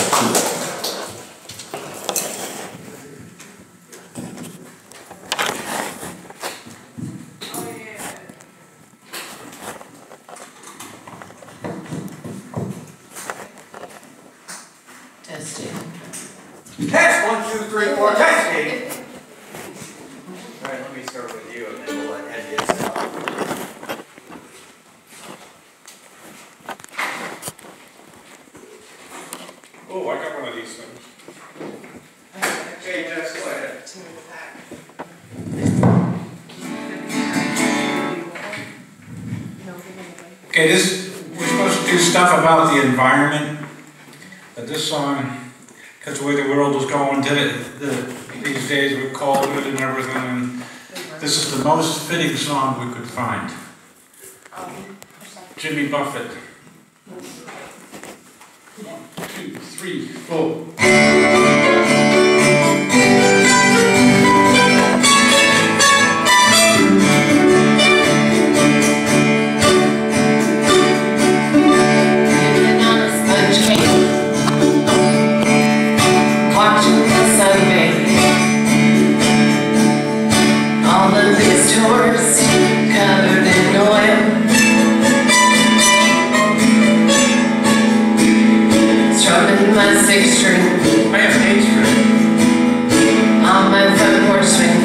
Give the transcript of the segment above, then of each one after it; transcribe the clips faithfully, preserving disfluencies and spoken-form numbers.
Test, one, two, three, four, testing. All right, let me start with you and then we'll let Ed get started. Oh, I got one of these things. Okay, just go ahead. Okay, this, we're supposed to do stuff about the environment, but this song, because the way the world is going to the, the, these days with COVID and everything, and this is the most fitting song we could find. Jimmy Buffett. One, two, three, four. Covered in oil, strumming my six string. I have an eight string. On my front porch swing.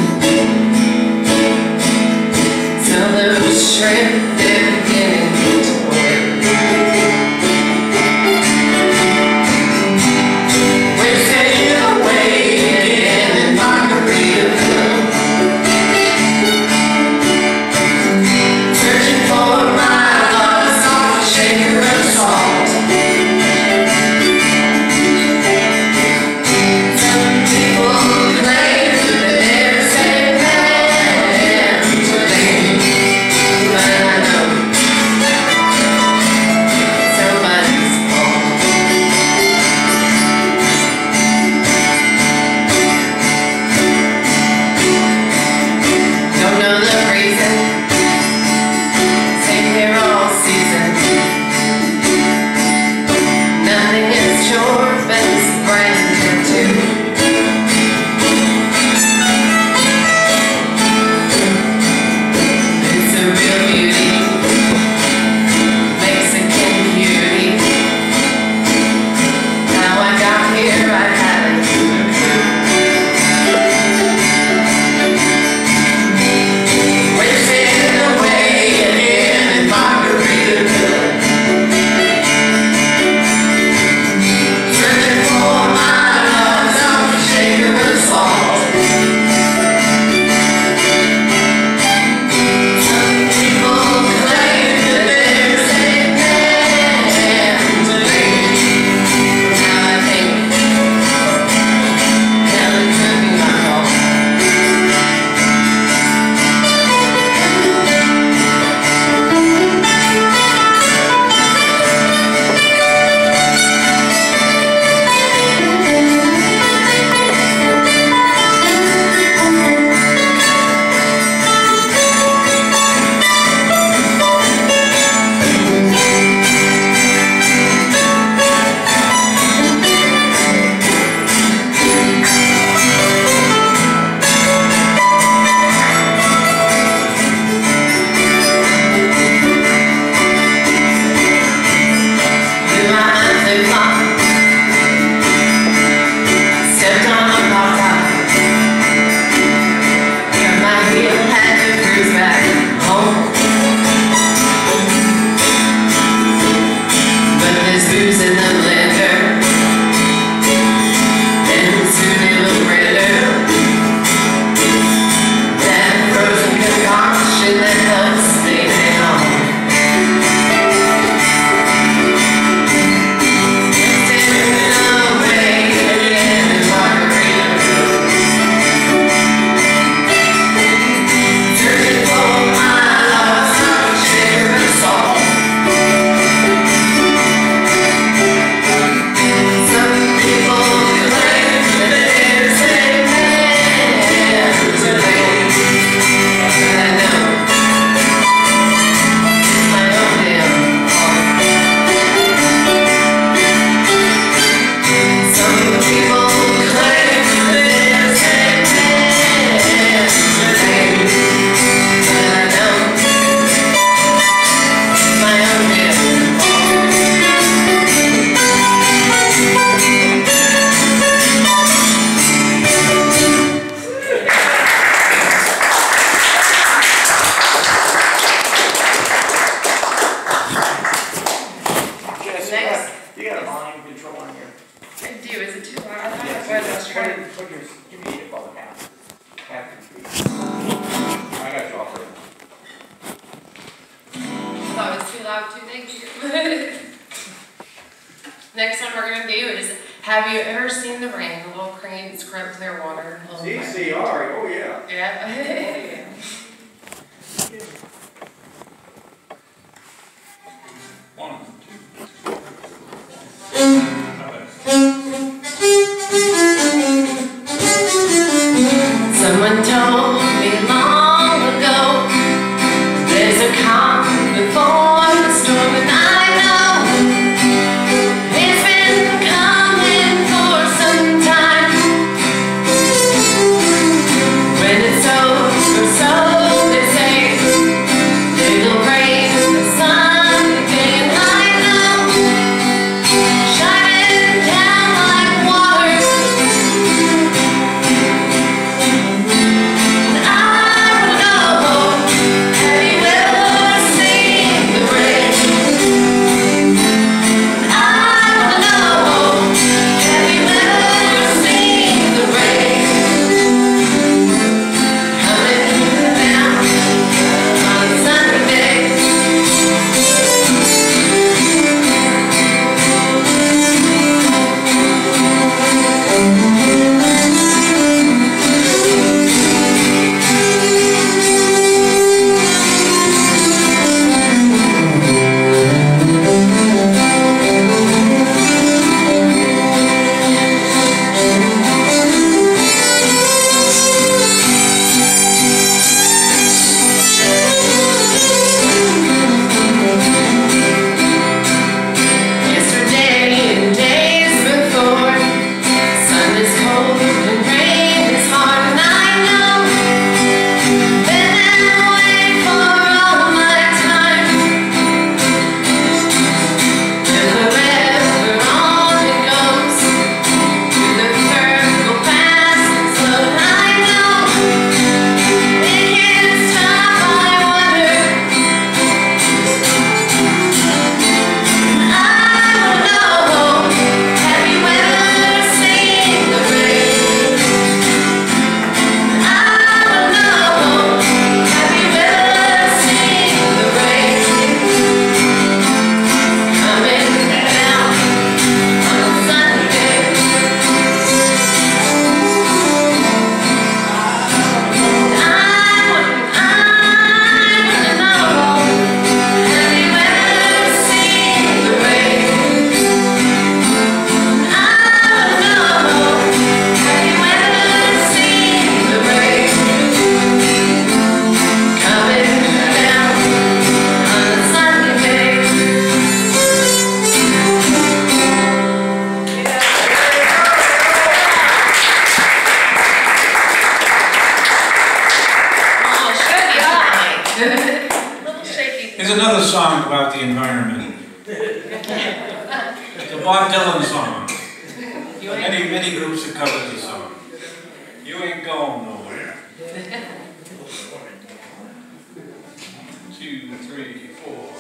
Till those shrimp they're beginning to boil. We're sailing away again in Margaritaville. Put it, put your, you need it about half, half your feet. I got you all for it. I thought it was too loud, too big. Next one we're gonna do is, have you ever seen the rain? The little crane scrub clear water. C C R, oh yeah. Yeah. One, Someone told me long ago, there's a calm before the storm, and I know it's been coming for some time. When it's over, so they say, it'll rain the sun again. I know, shining down like water. Here's another song about the environment. It's a Bob Dylan song. Many, many groups have covered this song. You ain't going nowhere. Two, three, four.